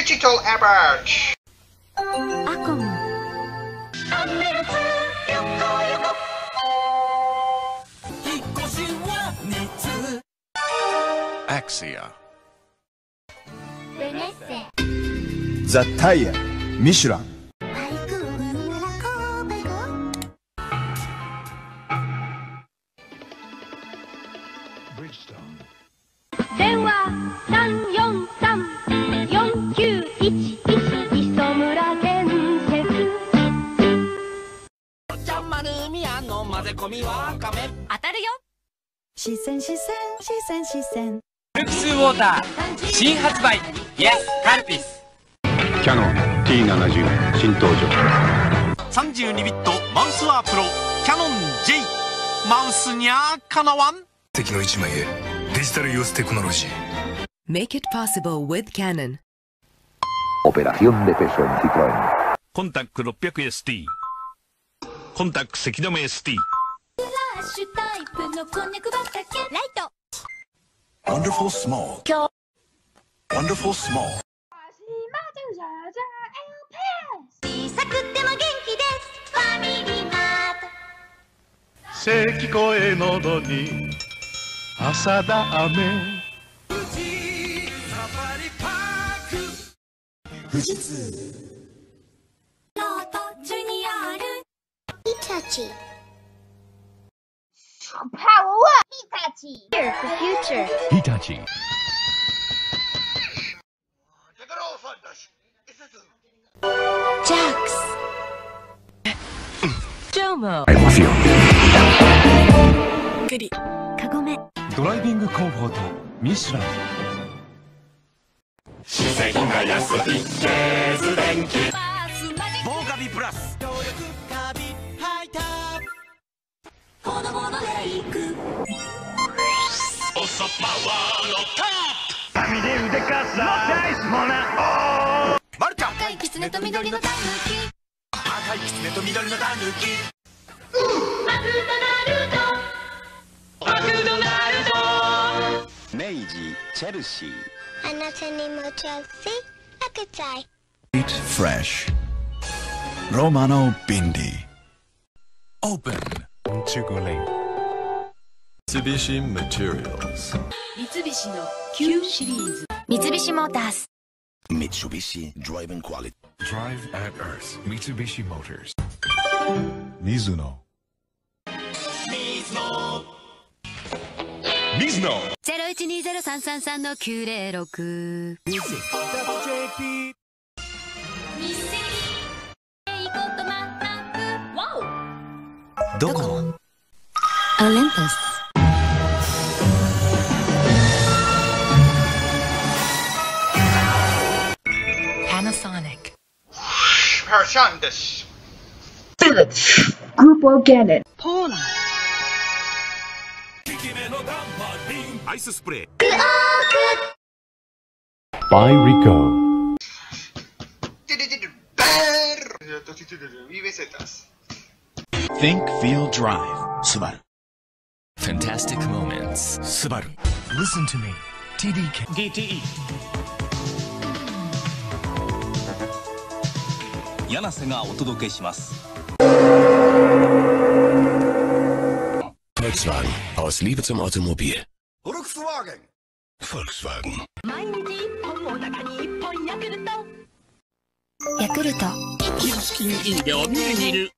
Digital average. アコム。 Axia. ベネッセ。 ザ・タイヤ、ミシュラン。 電話343-4911磯村建設。 お茶丸宮の混ぜ込みわかめ当たるよ。 視線視線視線視線。 ルクスウォーター新発売。イエスカルピス。 キヤノン T70 新登場。 32ビットマウスワープロキヤノン J。 マウスにゃかなわん。 敵の一枚へデジタルユーステクノロジー。 Make it possible with Canon. Operación de peso en Citroën. コンタック 600ST。 コンタックせき止め ST。 フラッシュタイプのこんにゃく畑。ライト。 Wonderful small. Wonderful small. 小さくても元気です。ファミリーマート。 咳き声喉に朝だ雨。 富士通。 ロートジュニアール。ヒタチ。Power up! Hitachi! Here for future. Hitachi。 Jax. Jomo. カゴメ。 ドライビングコンフォートミシュラン。 視線が安い軽電気。防カビプラス。強力カビハイター。 子供のレイク。 おそパワーのタップ。 網で腕かさナイスモナ。 マルちゃん。 赤いキツネと緑のタヌキ。 赤いキツネと緑のタヌキ。 マクドナルド。 マクドナルド。 明治チェルシー。 あなたにもチェルシー開けちゃい。 Eat fresh. Romano Bindi. Open. Chugolin。 Mitsubishi Materials。 三菱の Q シリーズ。 三菱モータース。 Mitsubishi Driving Quality. Drive at Earth Mitsubishi Motors。 Mizuno。 水野。 0120333906。 ミステリー。いいことまったく。ワオ。 どこも。 オリンパス。Panasonic。 Parashandas. Philips Group Organic。 ポーラ。 アイススプレー。 By Rico。 Think Feel Drive。スバル。 Fantastic moments。 スバル。 Listen to me。 TDK。 DTE。 柳瀬がお届けします。 Volkswagen。Aus Liebe zum Automobil。 フォルクスワーゲン。 Volkswagen。 毎日一本お腹に一本ヤクルト。ヤクルト。 キルスキン飲料みるみる。